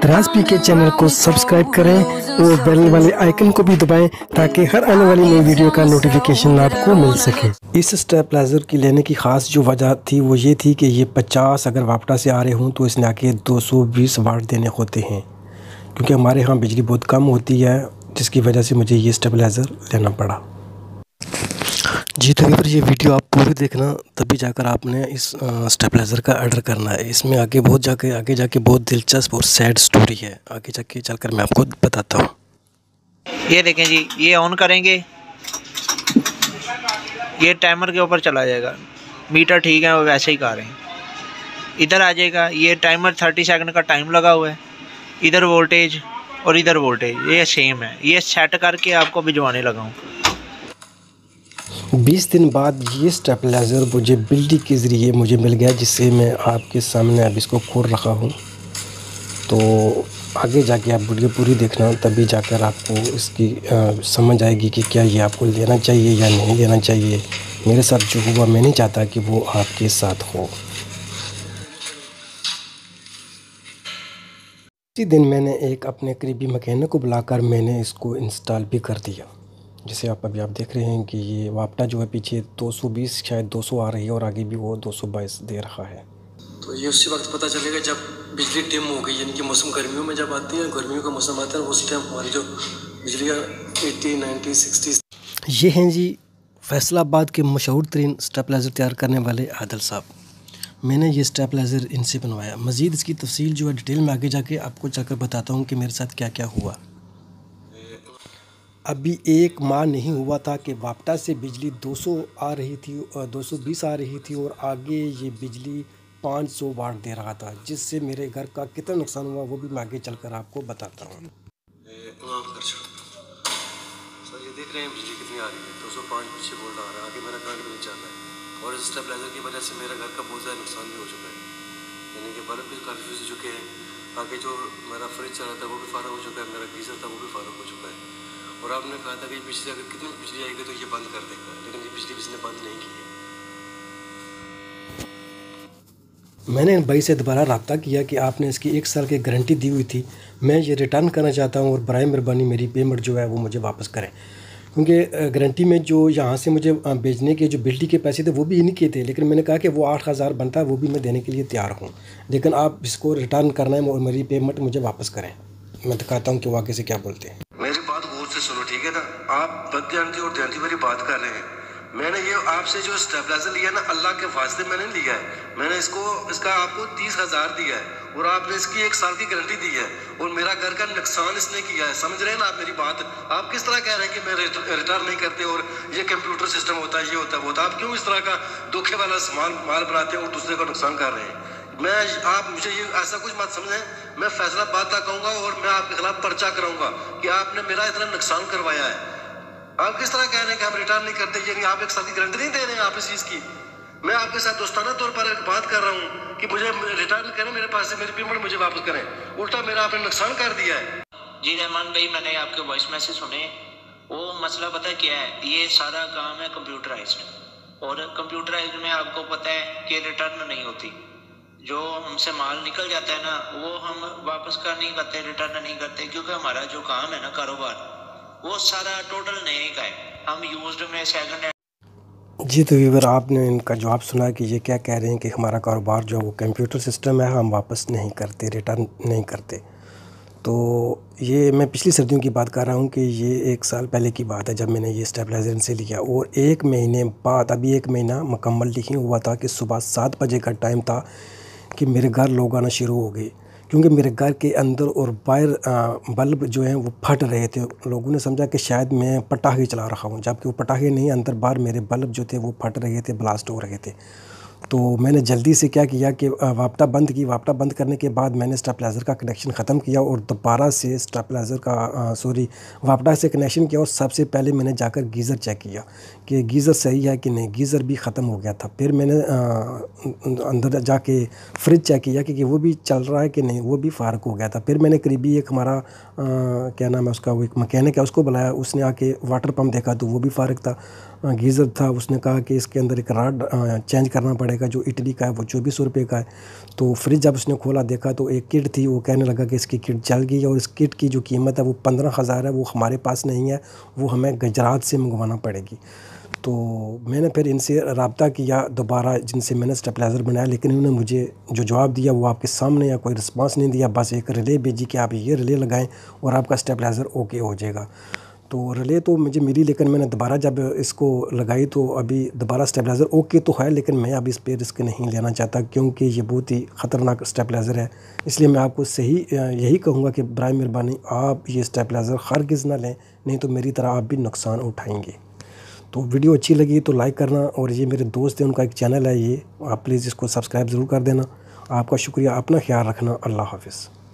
राज पीके channel को subscribe करें और बेल वाले आइकन को भी दबाएं ताकि हर आने वाली नई वीडियो का नोटिफिकेशन आपको मिल सके। इस स्टेबलाइज़र की लेने की ख़ास जो वजह थी वो ये थी कि ये 50 अगर वापटा से आ रहे हों तो इसने आके 220 वाट देने होते हैं, क्योंकि हमारे यहाँ बिजली बहुत कम होती है, जिसकी वजह से मुझे ये स्टेबलाइज़र लेना पड़ा। जी तो अगर ये वीडियो आप पूरी देखना तभी जाकर आपने इस स्टेबलाइज़र का ऑर्डर करना है। इसमें आगे जाके बहुत दिलचस्प और सैड स्टोरी है, आगे जाके चलकर मैं आपको बताता हूँ। ये देखें जी, ये ऑन करेंगे, ये टाइमर के ऊपर चला जाएगा, मीटर ठीक है वो वैसे ही कर रहे हैं। इधर आ जाएगा, ये टाइमर 30 सेकंड का टाइम लगा हुआ है, इधर वोल्टेज और इधर वोल्टेज ये सेम है। ये सेट करके आपको भिजवाने लगा हूँ। 20 दिन बाद ये स्टेबलाइज़र मुझे बिल्डी के ज़रिए मुझे मिल गया, जिससे मैं आपके सामने अब इसको खोल रखा हूँ। तो आगे जाके आप वीडियो पूरी देखना तभी जाकर आपको इसकी समझ आएगी कि क्या ये आपको लेना चाहिए या नहीं लेना चाहिए। मेरे साथ जो हुआ मैं नहीं चाहता कि वो आपके साथ हो। इसी दिन मैंने एक अपने करीबी मैकेनिक को बुलाकर मैंने इसको इंस्टॉल भी कर दिया। जैसे आप देख रहे हैं कि ये वापटा जो है पीछे 220 शायद 200 आ रही है और आगे भी वो 222 दे रहा है। तो ये उसी वक्त पता चलेगा जब बिजली डिम हो गई, यानी कि मौसम गर्मियों में जब आती है, गर्मियों का मौसम आता है, उसी टाइम हमारी जो बिजली 80, 90, 60। ये हैं जी फैसलाबाद के मशहूर तरीन स्टेबलाइज़र तैयार करने वाले आदिल साहब। मैंने ये स्टेबलाइज़र इनसे बनवाया। मज़ीद इसकी तफसील जो है डिटेल में आगे जाके आपको जाकर बताता हूँ कि मेरे साथ क्या क्या हुआ। अभी एक माह नहीं हुआ था कि वापटा से बिजली 200 आ रही थी और 220 आ रही थी और आगे ये बिजली 500 वाट दे रहा था, जिससे मेरे घर का कितना नुकसान हुआ वो भी मैं आगे चलकर आपको बताता हूँ। सर ये देख रहे हैं बिजली कितनी आ रही है, 205 पीछे वोल्ट आ रहा है, आगे मेरा करंट भी नहीं चल रहा है और इस स्टेबलाइज़र की वजह से मेरे घर का बहुत ज़्यादा नुकसान भी हो चुका है। यानी कि बल्ब भी काफ़ी फ्यूज हो चुके हैं, आगे जो मेरा फ्रिज चल रहा था वो भी फारग हो चुका है, मेरा गीज़र था वो भी फारग हो चुका है। और आपने कहा था कि बिजली अगर कितनी बिजली आएगी तो ये बंद कर देगा, लेकिन ये बिजली इसने बंद नहीं की है। मैंने इन भाई से दोबारा रब्ता किया कि आपने इसकी 1 साल की गारंटी दी हुई थी, मैं ये रिटर्न करना चाहता हूँ और बराए मेहरबानी मेरी पेमेंट जो है वो मुझे वापस करें, क्योंकि गारंटी में जो यहाँ से मुझे भेजने के जो बिजली के पैसे थे वो भी इन्हीं के थे, लेकिन मैंने कहा कि वो 8,000 बनता है वो भी मैं देने के लिए तैयार हूँ, लेकिन आप इसको रिटर्न करना है और मेरी पेमेंट मुझे वापस करें। मैं दिखाता हूँ कि वो आगे से क्या बोलते हैं। मेरी बात गौर से सुनो, ठीक है ना? आप बदध्यानती और ध्यानती वाली बात कर रहे हैं। मैंने ये आपसे जो स्टेबलाइजर लिया ना, अल्लाह के वास्ते मैंने लिया है। मैंने इसका आपको 30,000 दिया है और आपने इसकी 1 साल की गारंटी दी है और मेरा घर का नुकसान इसने किया है। समझ रहे हैं ना आप मेरी बात? आप किस तरह कह रहे हैं कि मैं रिटर्न नहीं करते और ये कंप्यूटर सिस्टम होता है, ये होता है, वो होता है। आप क्यों इस तरह का धोखे वाला माल बनाते हैं और दूसरे का नुकसान कर रहे हैं? आप मुझे ये ऐसा कुछ मत समझें। मैं फैसलाबाद तक आऊँगा और मैं आपके खिलाफ पर्चा कराऊंगा कि आपने मेरा इतना नुकसान करवाया है। आप किस तरह कह रहे हैं कि हम रिटर्न नहीं करते, यानी आप 1 साल की गारंटी नहीं दे रहे हैं आप इस चीज़ की। मैं आपके साथ दोस्ताना तौर पर एक बात कर रहा हूँ कि मुझे रिटर्न करें, मेरे पास से मेरी पेमेंट मुझे वापस करें, उल्टा मेरा आपने नुकसान कर दिया है। जी रहमान भाई, मैंने आपके वॉइस मैसेज सुने। वो मसला पता क्या है, ये सारा काम है कंप्यूटराइज्ड और कंप्यूटराइज्ड में आपको पता है कि रिटर्न नहीं होती। जो हमसे माल निकल जाता है ना वो हम वापस कर नहीं करते, रिटर्न नहीं करते, क्योंकि हमारा जो काम है ना कारोबार वो सारा टोटल नए का है। हम यूज्ड में सेकंड हैंड। जी तो व्यूअर, आपने इनका जवाब सुना कि ये क्या कह रहे हैं कि हमारा कारोबार जो वो कंप्यूटर सिस्टम है, हम वापस नहीं करते, रिटर्न नहीं करते। तो ये मैं पिछली सर्दियों की बात कर रहा हूँ कि ये 1 साल पहले की बात है जब मैंने ये स्टेबलाइज़र इनसे लिया और 1 महीने बाद, अभी 1 महीना मुकम्मल नहीं हुआ था कि सुबह 7 बजे का टाइम था कि मेरे घर लोग आना शुरू हो गए, क्योंकि मेरे घर के अंदर और बाहर बल्ब जो हैं वो फट रहे थे। लोगों ने समझा कि शायद मैं पटाखे चला रहा हूँ, जबकि वो पटाखे नहीं, अंदर बाहर मेरे बल्ब जो थे वो फट रहे थे, ब्लास्ट हो रहे थे। तो मैंने जल्दी से क्या किया कि वापटा बंद की। वापटा बंद करने के बाद मैंने स्टेबलाइज़र का कनेक्शन ख़त्म किया और दोबारा से स्टेबलाइज़र का वापटा से कनेक्शन किया और सबसे पहले मैंने जाकर गीज़र चेक किया कि गीज़र सही है कि नहीं। गीज़र भी ख़त्म हो गया था। फिर मैंने अंदर जाके फ्रिज चेक किया कि वो भी चल रहा है कि नहीं, वो भी फ़ारग हो गया था। फिर मैंने करीबी एक हमारा क्या नाम है उसका, वो एक मैकेनिक है, उसको बुलाया। उसने आके वाटर पम्प देखा तो वो भी फ़ारग था। गीज़र था, उसने कहा कि इसके अंदर एक राड चेंज करना पड़ेगा, जो इटली का है वो 2400 रुपये का है। तो फ्रिज जब उसने खोला देखा तो एक किट थी, वो कहने लगा कि इसकी किट जल गई है और इस किट की जो कीमत है वो 15,000 है, वो हमारे पास नहीं है, वो हमें गुजरात से मंगवाना पड़ेगी। तो मैंने फिर इनसे रब्ता किया दोबारा, जिनसे मैंने स्टेबलाइज़र बनाया, लेकिन इन्होंने मुझे जो जवाब दिया वो आपके सामने, या कोई रिस्पांस नहीं दिया, बस एक रिले भेजी कि आप ये रिले लगाएं और आपका स्टेबलाइज़र ओके हो जाएगा। तो रिले तो मुझे मिली, लेकिन मैंने दोबारा जब इसको लगाई तो अभी दोबारा स्टेबलाइज़र ओके तो है, लेकिन मैं अभी इस पर रिस्क नहीं लेना चाहता क्योंकि ये बहुत ही ख़तरनाक स्टेबलाइज़र है। इसलिए मैं आपको यही कहूँगा कि बराए मेहरबानी आप ये स्टेबलाइज़र हरगिज़ ना लें, नहीं तो मेरी तरह आप भी नुकसान उठाएंगे। तो वीडियो अच्छी लगी तो लाइक करना, और ये मेरे दोस्त हैं, उनका एक चैनल है, ये आप प्लीज़ इसको सब्सक्राइब ज़रूर कर देना। आपका शुक्रिया, अपना ख्याल रखना, अल्लाह हाफ़िज़।